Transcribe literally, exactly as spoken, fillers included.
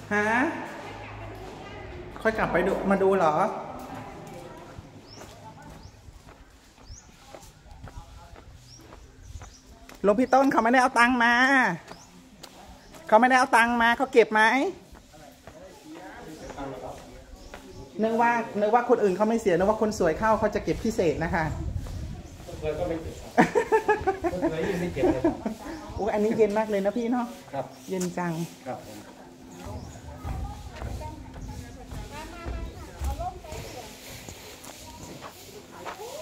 ฮะค่อยกลับไปดูมาดูเหรอหลวงพี่ต้นเขาไม่ได้เอาตังค์มาเขาไม่ได้เอาตังค์มาเขาเก็บไหมนึกว่านึกว่าคนอื่นเขาไม่เสียนึกว่าคนสวยเข้าเขาจะเก็บพิเศษนะคะสวยก็ไม่เก็บคนสวยยิ่งไม่เก็บเลยโอ้อันนี้เย็นมากเลยนะพี่เนาะครับเย็นจังครับผม